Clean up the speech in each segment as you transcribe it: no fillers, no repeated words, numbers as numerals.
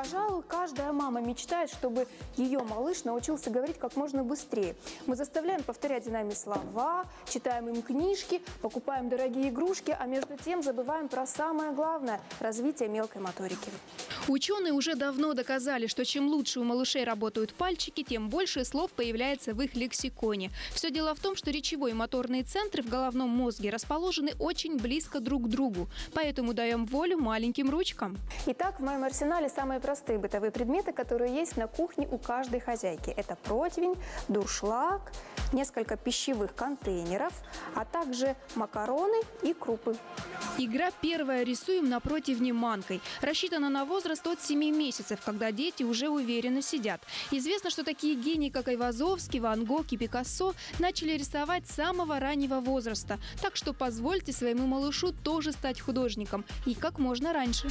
Пожалуй, каждая мама мечтает, чтобы ее малыш научился говорить как можно быстрее. Мы заставляем повторять за нами слова, читаем им книжки, покупаем дорогие игрушки, а между тем забываем про самое главное – развитие мелкой моторики. Ученые уже давно доказали, что чем лучше у малышей работают пальчики, тем больше слов появляется в их лексиконе. Все дело в том, что речевой и моторные центры в головном мозге расположены очень близко друг к другу. Поэтому даем волю маленьким ручкам. Итак, в моем арсенале самые простые бытовые предметы, которые есть на кухне у каждой хозяйки. Это противень, дуршлаг, несколько пищевых контейнеров, а также макароны и крупы. Игра первая «Рисуем на противне манкой» рассчитана на возраст от 7 месяцев, когда дети уже уверенно сидят. Известно, что такие гении, как Айвазовский, Ван Гог и Пикассо, начали рисовать с самого раннего возраста. Так что позвольте своему малышу тоже стать художником. И как можно раньше.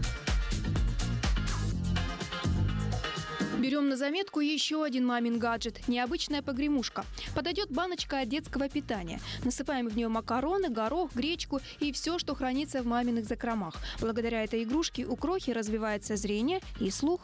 Берем на заметку еще один мамин гаджет – необычная погремушка. Подойдет баночка от детского питания. Насыпаем в нее макароны, горох, гречку и все, что хранится в маминых закромах. Благодаря этой игрушке у крохи развивается зрение и слух.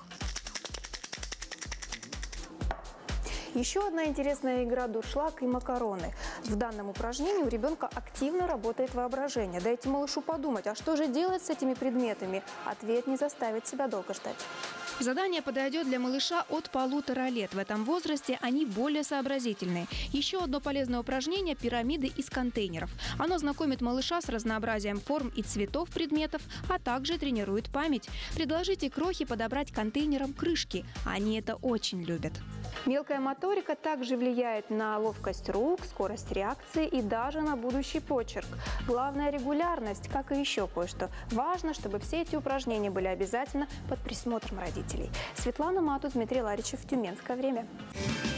Еще одна интересная игра – дуршлаг и макароны. В данном упражнении у ребенка активно работает воображение. Дайте малышу подумать, а что же делать с этими предметами? Ответ не заставит себя долго ждать. Задание подойдет для малыша от 1,5 лет. В этом возрасте они более сообразительные. Еще одно полезное упражнение – пирамиды из контейнеров. Оно знакомит малыша с разнообразием форм и цветов предметов, а также тренирует память. Предложите крохе подобрать контейнерам крышки. Они это очень любят. Мелкая моторика также влияет на ловкость рук, скорость реакции и даже на будущий почерк. Главное – регулярность, как и еще кое-что. Важно, чтобы все эти упражнения были обязательно под присмотром родителей. Светлана Матус, Дмитрий Ларичев, Тюменское время.